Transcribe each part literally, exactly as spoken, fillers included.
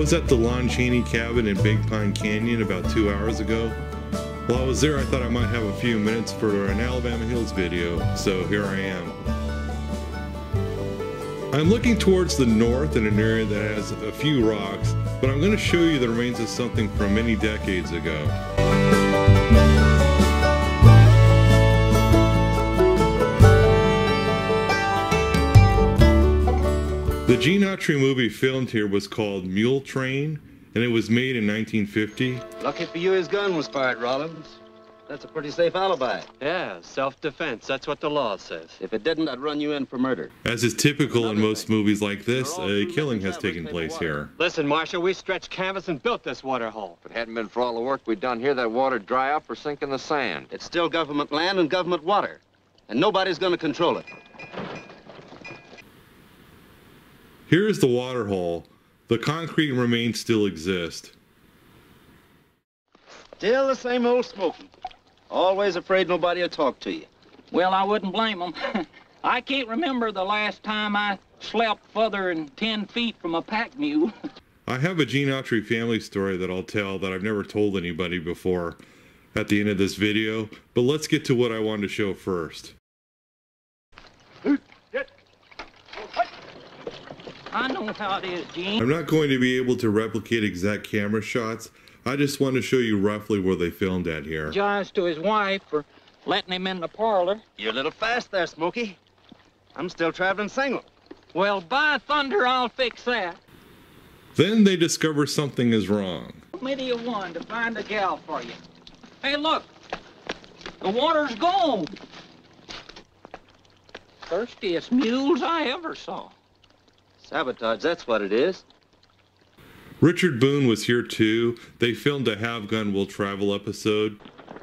was at the Lon Chaney Cabin in Big Pine Canyon about two hours ago. While I was there, I thought I might have a few minutes for an Alabama Hills video, so here I am. I'm looking towards the north in an area that has a few rocks, but I'm going to show you the remains of something from many decades ago. The Gene Autry movie filmed here was called Mule Train, and it was made in nineteen fifty. Lucky for you his gun was fired, Rollins. That's a pretty safe alibi. Yeah, self-defense. That's what the law says. If it didn't, I'd run you in for murder. As is typical in most movies like this, a killing has taken place here. Listen, Marshal, we stretched canvas and built this waterhole. If it hadn't been for all the work we'd done here, that water'd dry up or sink in the sand. It's still government land and government water, and nobody's gonna control it. Here's the waterhole. The concrete remains still exist. Still the same old Smokey. Always afraid nobody will talk to you. Well, I wouldn't blame them. I can't remember the last time I slept further than ten feet from a pack mule. I have a Gene Autry family story that I'll tell that I've never told anybody before at the end of this video, but let's get to what I wanted to show first. I know how it is, Gene. I'm not going to be able to replicate exact camera shots. I just want to show you roughly where they filmed at here. Apologize to his wife for letting him in the parlor. You're a little fast there, Smokey. I'm still traveling single. Well, by thunder, I'll fix that. Then they discover something is wrong. Committee of one to find a gal for you. Hey, look. The water's gone. Thirstiest mules I ever saw. Sabotage, that's what it is. Richard Boone was here too. They filmed a Have Gun Will Travel episode.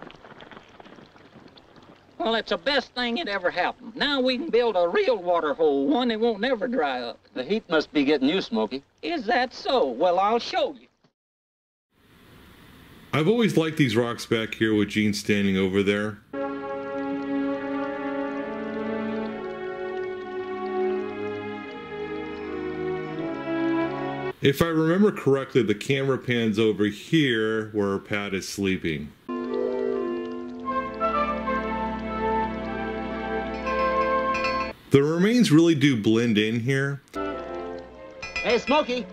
Well, it's the best thing that ever happened. Now we can build a real water hole, one that won't never dry up. The heat must be getting you, Smokey. Is that so? Well, I'll show you. I've always liked these rocks back here with Gene standing over there. If I remember correctly, the camera pans over here where Pat is sleeping. The remains really do blend in here. Hey, Smokey.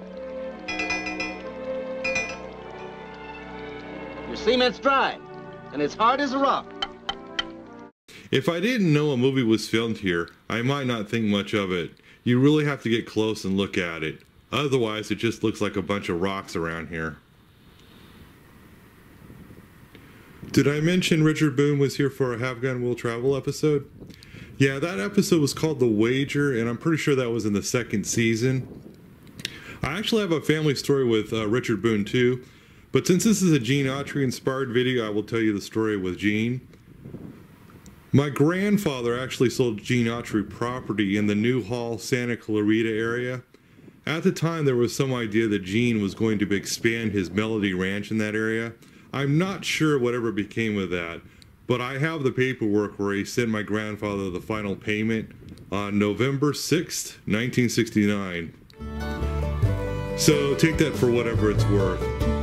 Your cement's dry, and it's hard as a rock. If I didn't know a movie was filmed here, I might not think much of it. You really have to get close and look at it. Otherwise, it just looks like a bunch of rocks around here. Did I mention Richard Boone was here for a Have Gun Will Travel episode? Yeah, that episode was called The Wager, and I'm pretty sure that was in the second season. I actually have a family story with uh, Richard Boone too, but since this is a Gene Autry inspired video, I will tell you the story with Gene. My grandfather actually sold Gene Autry property in the New Hall, Santa Clarita area. At the time, there was some idea that Gene was going to expand his Melody Ranch in that area. I'm not sure whatever became of that, but I have the paperwork where he sent my grandfather the final payment on November sixth, nineteen sixty-nine. So take that for whatever it's worth.